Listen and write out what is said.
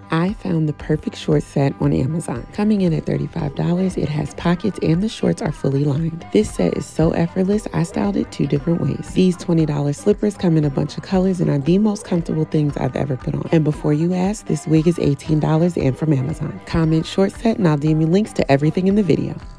I found the perfect short set on Amazon. Coming in at $35, it has pockets and the shorts are fully lined. This set is so effortless, I styled it 2 different ways. These $20 slippers come in a bunch of colors and are the most comfortable things I've ever put on. And before you ask, this wig is $18 and from Amazon. Comment short set and I'll DM you links to everything in the video.